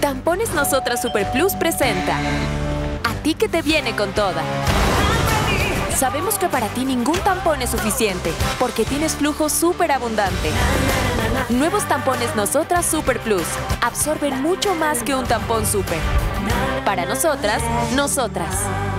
Tampones Nosotras Super Plus presenta A ti que te viene con toda. Sabemos que para ti ningún tampón es suficiente, porque tienes flujo súper abundante. Nuevos tampones Nosotras Super Plus absorben mucho más que un tampón super. Para nosotras, nosotras.